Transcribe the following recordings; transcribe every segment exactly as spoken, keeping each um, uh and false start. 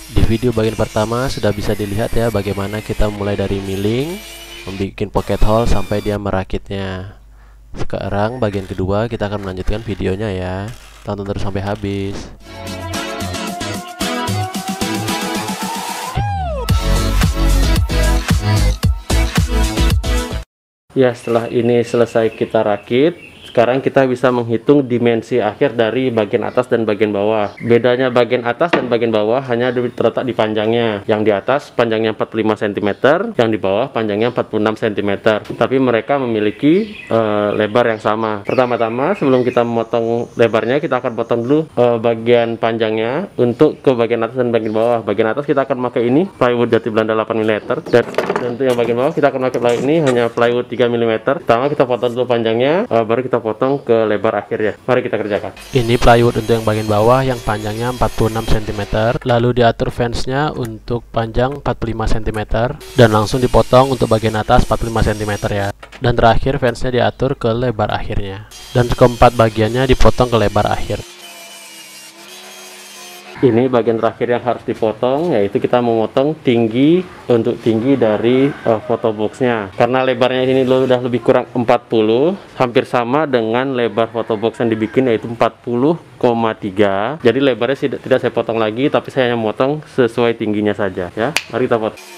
Di video bagian pertama sudah bisa dilihat ya bagaimana kita mulai dari milling, membuat pocket hole sampai dia merakitnya. Sekarang bagian kedua kita akan melanjutkan videonya ya. Tonton terus sampai habis. Ya, setelah ini selesai kita rakit, sekarang kita bisa menghitung dimensi akhir dari bagian atas dan bagian bawah. Bedanya bagian atas dan bagian bawah hanya terletak di panjangnya. Yang di atas panjangnya empat puluh lima sentimeter, yang di bawah panjangnya empat puluh enam sentimeter. Tapi mereka memiliki uh, lebar yang sama. Pertama-tama sebelum kita memotong lebarnya, kita akan potong dulu uh, bagian panjangnya untuk ke bagian atas dan bagian bawah. Bagian atas kita akan pakai ini plywood jati Belanda delapan milimeter, dan, dan untuk yang bagian bawah kita akan pakai plywood ini hanya plywood tiga milimeter. Pertama kita potong dulu panjangnya, uh, baru kita potong ke lebar akhirnya. Mari kita kerjakan. Ini plywood untuk yang bagian bawah yang panjangnya empat puluh enam sentimeter, lalu diatur fence-nya untuk panjang empat puluh lima sentimeter dan langsung dipotong untuk bagian atas empat puluh lima sentimeter ya. Dan terakhir fence-nya diatur ke lebar akhirnya. Dan keempat bagiannya dipotong ke lebar akhir. Ini bagian terakhir yang harus dipotong, yaitu kita memotong tinggi untuk tinggi dari uh, photoboxnya. Karena lebarnya ini udah lebih kurang empat puluh, hampir sama dengan lebar photobox yang dibikin, yaitu empat puluh koma tiga. Jadi lebarnya tidak, tidak saya potong lagi, tapi saya hanya memotong sesuai tingginya saja ya. Mari kita potong.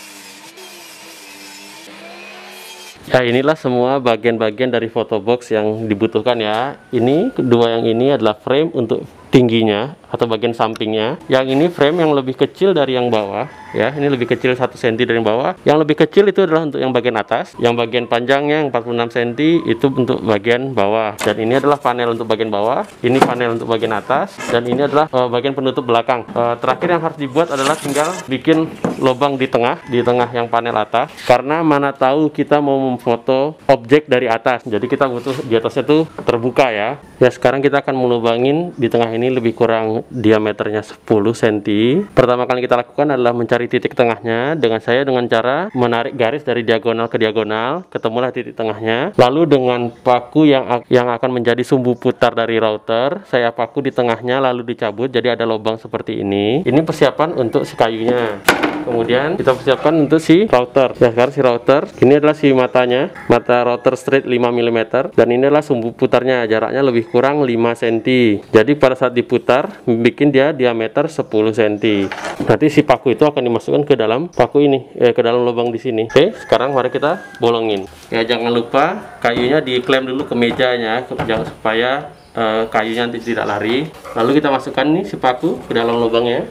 Ya, inilah semua bagian-bagian dari photobox yang dibutuhkan ya. Ini kedua yang ini adalah frame untuk tingginya atau bagian sampingnya. Yang ini frame yang lebih kecil dari yang bawah ya. Ini lebih kecil satu sentimeter dari yang bawah. Yang lebih kecil itu adalah untuk yang bagian atas. Yang bagian panjangnya yang empat puluh enam sentimeter itu untuk bagian bawah. Dan ini adalah panel untuk bagian bawah. Ini panel untuk bagian atas. Dan ini adalah uh, bagian penutup belakang. Uh, terakhir yang harus dibuat adalah tinggal bikin lubang di tengah, di tengah yang panel atas. Karena mana tahu kita mau memfoto objek dari atas. Jadi kita butuh di atasnya tuh terbuka ya. Ya, sekarang kita akan melubangin di tengah ini lebih kurang diameternya sepuluh sentimeter. Pertama kali kita lakukan adalah mencari titik tengahnya dengan saya dengan cara menarik garis dari diagonal ke diagonal, ketemulah titik tengahnya. Lalu dengan paku yang yang akan menjadi sumbu putar dari router, saya paku di tengahnya lalu dicabut jadi ada lubang seperti ini. Ini persiapan untuk si kayunya. Kemudian kita persiapkan untuk si router. Ya, sekarang si router, ini adalah si matanya, mata router straight lima milimeter, dan ini adalah sumbu putarnya, jaraknya lebih kurang lima sentimeter. Jadi pada saat diputar, bikin dia diameter sepuluh sentimeter. Nanti si paku itu akan dimasukkan ke dalam paku ini, eh, ke dalam lubang di sini. Oke, sekarang mari kita bolongin. Ya, jangan lupa kayunya diklem dulu ke mejanya, jangan supaya eh, kayunya nanti tidak lari. Lalu kita masukkan nih si paku ke dalam lubangnya.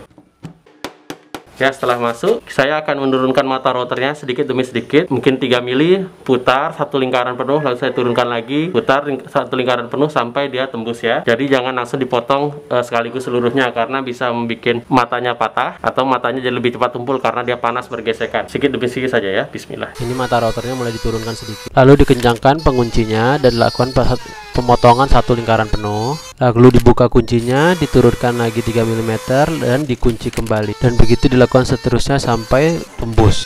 Ya, setelah masuk, saya akan menurunkan mata routernya sedikit demi sedikit, mungkin tiga mili, putar satu lingkaran penuh, lalu saya turunkan lagi, putar ling satu lingkaran penuh sampai dia tembus ya. Jadi jangan langsung dipotong uh, sekaligus seluruhnya, karena bisa membuat matanya patah atau matanya jadi lebih cepat tumpul karena dia panas bergesekan. Sedikit demi sedikit saja ya, bismillah. Ini mata routernya mulai diturunkan sedikit. Lalu dikencangkan penguncinya dan dilakukan pemotongan satu lingkaran penuh. Lalu dibuka kuncinya, diturunkan lagi tiga milimeter dan dikunci kembali. Dan begitu dilakukan seterusnya sampai tembus.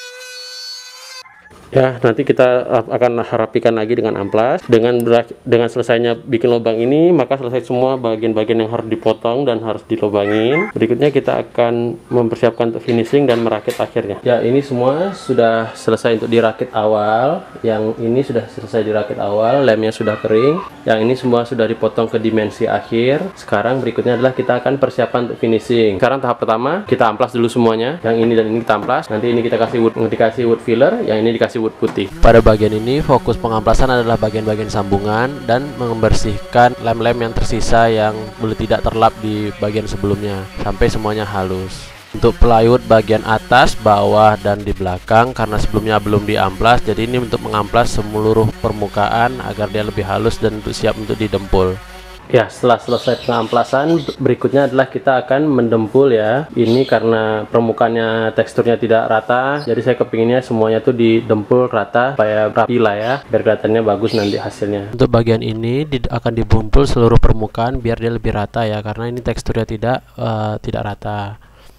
Ya, nanti kita akan rapikan lagi dengan amplas. Dengan dengan selesainya bikin lubang ini, maka selesai semua bagian-bagian yang harus dipotong dan harus dilubangin. Berikutnya kita akan mempersiapkan untuk finishing dan merakit akhirnya. Ya, ini semua sudah selesai untuk dirakit awal. Yang ini sudah selesai dirakit awal, lemnya sudah kering. Yang ini semua sudah dipotong ke dimensi akhir. Sekarang berikutnya adalah kita akan persiapan untuk finishing. Sekarang tahap pertama, kita amplas dulu semuanya. Yang ini dan ini kita amplas. Nanti ini kita kasih wood, dikasih wood filler. Yang ini dikasih wood putih. Pada bagian ini fokus pengamplasan adalah bagian-bagian sambungan dan membersihkan lem-lem yang tersisa yang boleh tidak terlap di bagian sebelumnya sampai semuanya halus. Untuk plywood bagian atas, bawah, dan di belakang karena sebelumnya belum diamplas, jadi ini untuk mengamplas seluruh permukaan agar dia lebih halus dan untuk siap untuk didempul. Ya, setelah selesai pengamplasan, berikutnya adalah kita akan mendempul ya. Ini karena permukaannya teksturnya tidak rata, jadi saya kepinginnya semuanya tuh didempul rata supaya rapi lah ya, biar kelihatannya bagus nanti hasilnya. Untuk bagian ini di, akan didempul seluruh permukaan biar dia lebih rata ya, karena ini teksturnya tidak uh, tidak rata.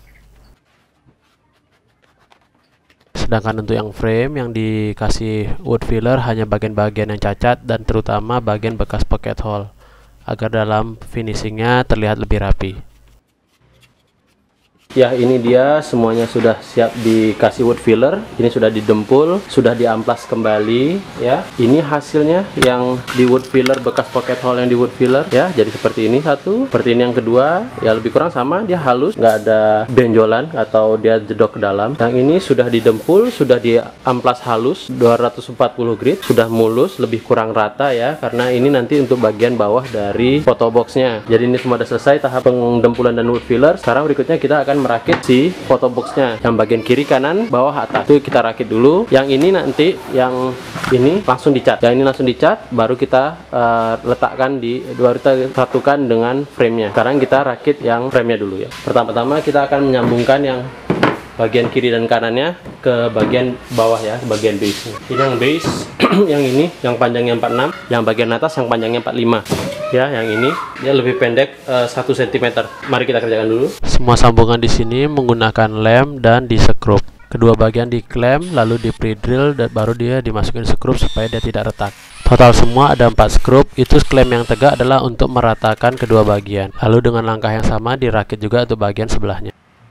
Sedangkan untuk yang frame yang dikasih wood filler hanya bagian-bagian yang cacat dan terutama bagian bekas pocket hole, agar dalam finishingnya terlihat lebih rapi. Ya, ini dia semuanya sudah siap dikasih wood filler. Ini sudah didempul, sudah diamplas kembali ya. Ini hasilnya yang di wood filler, bekas pocket hole yang di wood filler ya. Jadi seperti ini satu, seperti ini yang kedua. Ya lebih kurang sama, dia halus, nggak ada benjolan atau dia jedok ke dalam. Yang ini sudah didempul, sudah diamplas halus dua ratus empat puluh grit, sudah mulus, lebih kurang rata ya. Karena ini nanti untuk bagian bawah dari photoboxnya. Jadi ini semua sudah selesai tahap pengdempulan dan wood filler. Sekarang berikutnya kita akan merakit si photoboxnya, yang bagian kiri, kanan, bawah, atas. Itu kita rakit dulu. Yang ini nanti, yang ini langsung dicat. Yang ini langsung dicat, baru kita uh, letakkan di, baru kita satukan dengan frame-nya. Sekarang kita rakit yang frame-nya dulu ya. Pertama-tama kita akan menyambungkan yang bagian kiri dan kanannya ke bagian bawah ya, ke bagian base. Ini yang base, yang ini yang panjangnya empat puluh enam, yang bagian atas yang panjangnya empat puluh lima. Ya, yang ini dia lebih pendek uh, satu sentimeter. Mari kita kerjakan dulu. Semua sambungan di sini menggunakan lem dan di sekrup. Kedua bagian diklem, lalu di pre-drill, dan baru dia dimasukin sekrup supaya dia tidak retak. Total semua ada empat skrup. Itu klem yang tegak adalah untuk meratakan kedua bagian. Lalu dengan langkah yang sama dirakit juga untuk bagian sebelahnya.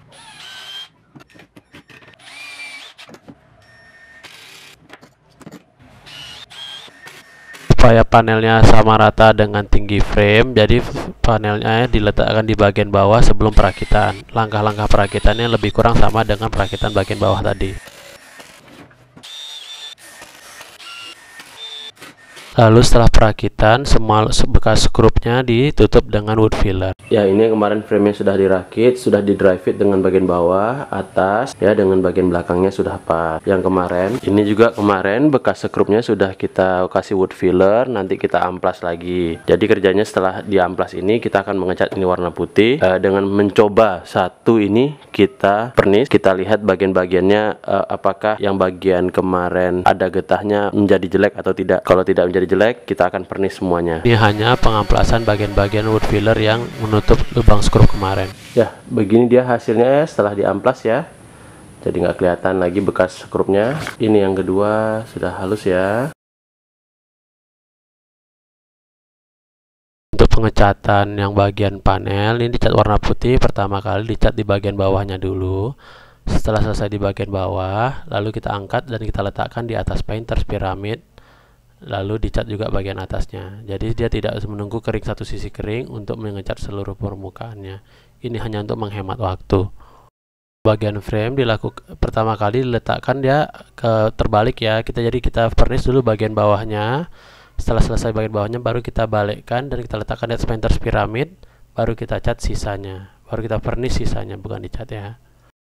Supaya panelnya sama rata dengan tinggi frame, jadi panelnya diletakkan di bagian bawah sebelum perakitan. Langkah-langkah perakitannya lebih kurang sama dengan perakitan bagian bawah tadi. Lalu setelah perakitan, semua bekas skrupnya ditutup dengan wood filler. Ya, ini kemarin frame-nya sudah dirakit, sudah di dry fit dengan bagian bawah, atas, ya dengan bagian belakangnya sudah pas. Yang kemarin, ini juga kemarin bekas skrupnya sudah kita kasih wood filler, nanti kita amplas lagi. Jadi kerjanya setelah diamplas ini, kita akan mengecat ini warna putih. Eh, dengan mencoba satu ini, kita pernis, kita lihat bagian-bagiannya, eh, apakah yang bagian kemarin ada getahnya menjadi jelek atau tidak. Kalau tidak menjadi jelek, kita akan pernis semuanya. Ini hanya pengamplasan bagian-bagian wood filler yang menutup lubang skrup kemarin. Ya, begini dia hasilnya setelah diamplas ya. Jadi nggak kelihatan lagi bekas skrupnya. Ini yang kedua sudah halus ya. Untuk pengecatan yang bagian panel ini dicat warna putih. Pertama kali dicat di bagian bawahnya dulu. Setelah selesai di bagian bawah, lalu kita angkat dan kita letakkan di atas painters piramid. Lalu dicat juga bagian atasnya. Jadi dia tidak harus menunggu kering satu sisi kering untuk mengecat seluruh permukaannya. Ini hanya untuk menghemat waktu. Bagian frame dilakukan pertama kali diletakkan dia ke terbalik ya. Kita jadi kita vernish dulu bagian bawahnya. Setelah selesai bagian bawahnya baru kita balikkan dan kita letakkan di atas painters piramid. Baru kita cat sisanya. Baru kita vernish sisanya, bukan dicat ya.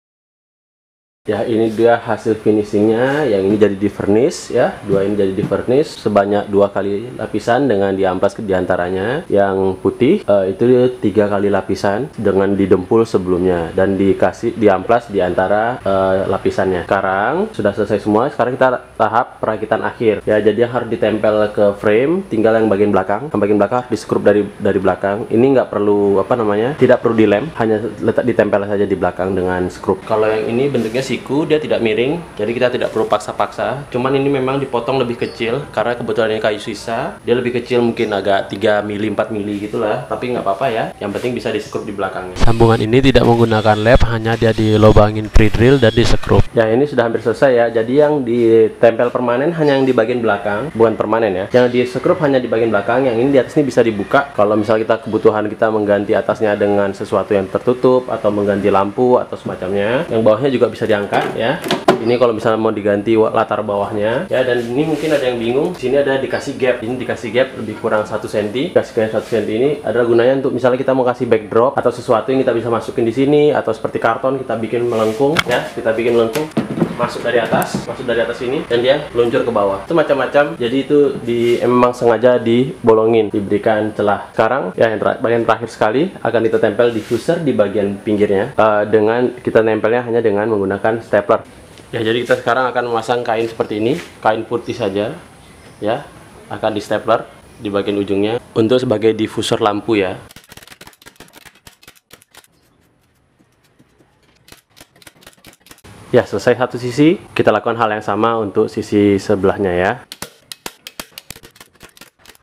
Ya, ini dia hasil finishingnya. Yang ini jadi di furnish ya, dua ini jadi di furnish sebanyak dua kali lapisan dengan diamplas ke diantaranya. Yang putih uh, itu tiga kali lapisan dengan didempul sebelumnya dan dikasih diamplas diantara uh, lapisannya. Sekarang sudah selesai semua. Sekarang kita tahap perakitan akhir ya. Jadi yang harus ditempel ke frame, tinggal yang bagian belakang. Yang bagian belakang di skrup dari dari belakang. Ini nggak perlu apa namanya, tidak perlu dilem, hanya letak ditempel saja di belakang dengan skrup. Kalau yang ini bentuknya siku, dia tidak miring, jadi kita tidak perlu paksa-paksa. Cuman ini memang dipotong lebih kecil karena kebetulan ini kayu sisa, dia lebih kecil, mungkin agak tiga mili empat mili gitulah, tapi nggak apa-apa ya, yang penting bisa disekrup di belakangnya. Sambungan ini tidak menggunakan lap, hanya dia dilobangin pre-drill dan disekrup. Ya, ini sudah hampir selesai ya. Jadi yang ditempel permanen hanya yang di bagian belakang, bukan permanen ya. Yang disekrup hanya di bagian belakang, yang ini di atas ini bisa dibuka kalau misal kita kebutuhan kita mengganti atasnya dengan sesuatu yang tertutup atau mengganti lampu atau semacamnya. Yang bawahnya juga bisa diangkat ya. Ini kalau misalnya mau diganti latar bawahnya ya. Dan ini mungkin ada yang bingung, di sini ada dikasih gap. Ini dikasih gap lebih kurang satu senti. Dikasih gap satu senti ini adalah gunanya untuk misalnya kita mau kasih backdrop atau sesuatu yang kita bisa masukin di sini, atau seperti karton kita bikin melengkung ya. Kita bikin melengkung, masuk dari atas, masuk dari atas ini, dan dia luncur ke bawah. Itu macam-macam. Jadi itu di memang sengaja dibolongin, diberikan celah. Sekarang ya yang terakhir, bagian terakhir sekali akan kita tempel diffuser di bagian pinggirnya uh, dengan kita nempelnya hanya dengan menggunakan stapler. Ya, jadi kita sekarang akan memasang kain seperti ini, kain putih saja ya, akan di stapler di bagian ujungnya untuk sebagai diffuser lampu ya. Ya, selesai satu sisi, kita lakukan hal yang sama untuk sisi sebelahnya ya.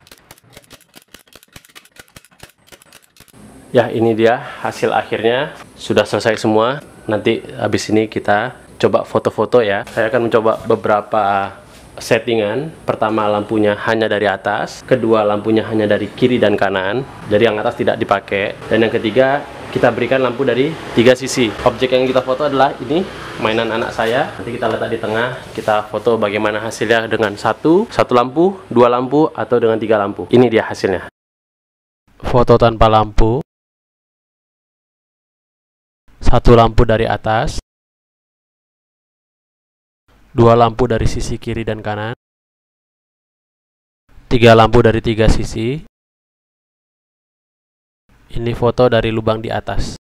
Ya, ini dia hasil akhirnya. sudah selesai semua. Nanti habis ini kita coba foto-foto ya. Saya akan mencoba beberapa settingan. Pertama, lampunya hanya dari atas. Kedua, lampunya hanya dari kiri dan kanan. Jadi yang atas tidak dipakai. Dan yang ketiga, kita berikan lampu dari tiga sisi. Objek yang kita foto adalah ini, mainan anak saya. Nanti kita letak di tengah. Kita foto bagaimana hasilnya dengan satu, satu lampu, dua lampu, atau dengan tiga lampu. Ini dia hasilnya. Foto tanpa lampu. Satu lampu dari atas. Dua lampu dari sisi kiri dan kanan. Tiga lampu dari tiga sisi. Ini foto dari lubang di atas.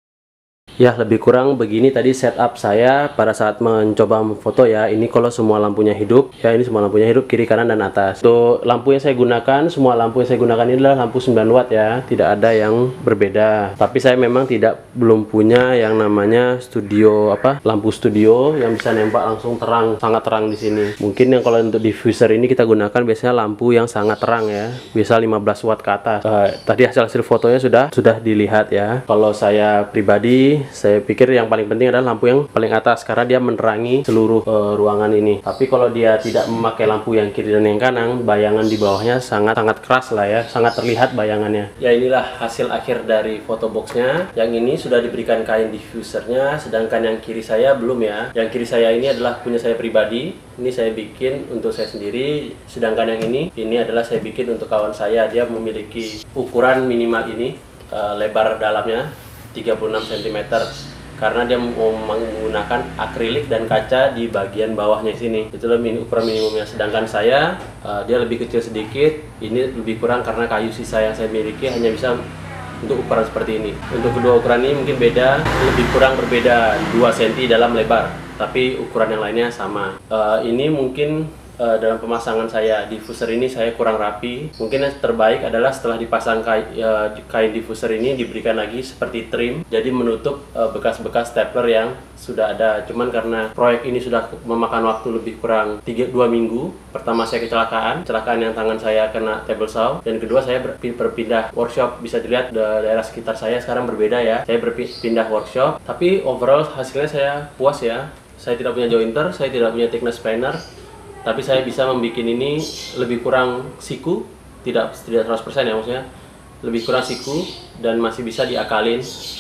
Ya, lebih kurang begini tadi setup saya pada saat mencoba foto ya. Ini kalau semua lampunya hidup, ya ini semua lampunya hidup, kiri, kanan, dan atas. Untuk lampu yang saya gunakan, semua lampu yang saya gunakan ini adalah lampu sembilan watt ya. Tidak ada yang berbeda. Tapi saya memang tidak belum punya yang namanya studio apa? Lampu studio yang bisa nembak langsung terang, sangat terang di sini. Mungkin yang kalau untuk diffuser ini kita gunakan biasanya lampu yang sangat terang ya. Bisa lima belas watt ke atas. Uh, tadi hasil-hasil fotonya sudah sudah dilihat ya. Kalau saya pribadi, saya pikir yang paling penting adalah lampu yang paling atas karena dia menerangi seluruh uh, ruangan ini. Tapi kalau dia tidak memakai lampu yang kiri dan yang kanan, bayangan di bawahnya sangat-sangat keras lah ya, sangat terlihat bayangannya. Ya, inilah hasil akhir dari foto boxnya. Yang ini sudah diberikan kain diffusernya, sedangkan yang kiri saya belum ya. Yang kiri saya ini adalah punya saya pribadi. Ini saya bikin untuk saya sendiri, sedangkan yang ini ini adalah saya bikin untuk kawan saya. Dia memiliki ukuran minimal ini, uh, lebar dalamnya tiga puluh enam sentimeter karena dia menggunakan akrilik dan kaca di bagian bawahnya sini. Itulah ukuran minimumnya. Sedangkan saya uh, dia lebih kecil sedikit. Ini lebih kurang karena kayu sisa yang saya miliki hanya bisa untuk ukuran seperti ini. Untuk kedua ukuran ini mungkin beda, lebih kurang berbeda dua sentimeter dalam lebar, tapi ukuran yang lainnya sama. Uh, ini mungkin Uh, dalam pemasangan saya diffuser ini saya kurang rapi. Mungkin yang terbaik adalah setelah dipasang kain, uh, kain diffuser ini diberikan lagi seperti trim, jadi menutup bekas-bekas uh, stapler yang sudah ada. Cuman karena proyek ini sudah memakan waktu lebih kurang tiga, dua minggu. Pertama saya kecelakaan, kecelakaan yang tangan saya kena table saw, dan kedua saya berpindah workshop. Bisa dilihat daerah sekitar saya sekarang berbeda ya. Saya berpindah workshop, tapi overall hasilnya saya puas ya. Saya tidak punya jointer, saya tidak punya thickness planer, tapi saya bisa membuat ini lebih kurang siku, tidak tidak seratus persen ya maksudnya, lebih kurang siku dan masih bisa diakalin.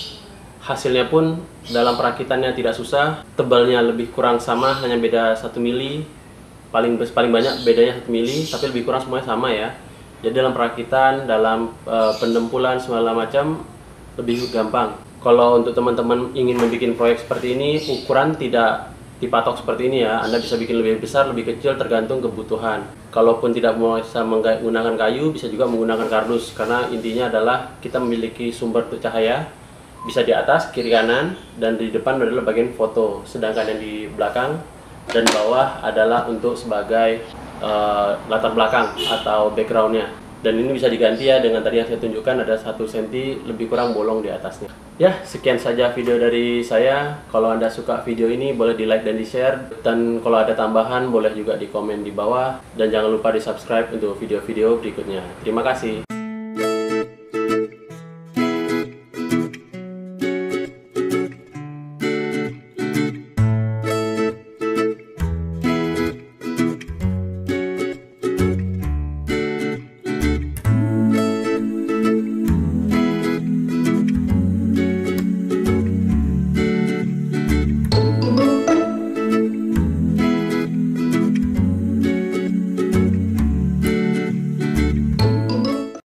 Hasilnya pun dalam perakitannya tidak susah, tebalnya lebih kurang sama, hanya beda satu mili, paling paling banyak bedanya satu mili, tapi lebih kurang semuanya sama ya. Jadi dalam perakitan, dalam uh, pendempulan segala macam lebih gampang. Kalau untuk teman-teman ingin membuat proyek seperti ini, ukuran tidak dipatok seperti ini ya. Anda bisa bikin lebih besar, lebih kecil, tergantung kebutuhan. Kalaupun tidak mau bisa menggunakan kayu, bisa juga menggunakan kardus, karena intinya adalah kita memiliki sumber cahaya bisa di atas, kiri, kanan, dan di depan adalah bagian foto, sedangkan yang di belakang dan bawah adalah untuk sebagai uh, latar belakang atau backgroundnya. Dan ini bisa diganti ya dengan tadi yang saya tunjukkan, ada satu sentimeter lebih kurang bolong di atasnya. Ya, sekian saja video dari saya. Kalau Anda suka video ini, boleh di like dan di share. Dan kalau ada tambahan, boleh juga di komen di bawah. Dan jangan lupa di subscribe untuk video-video berikutnya. Terima kasih.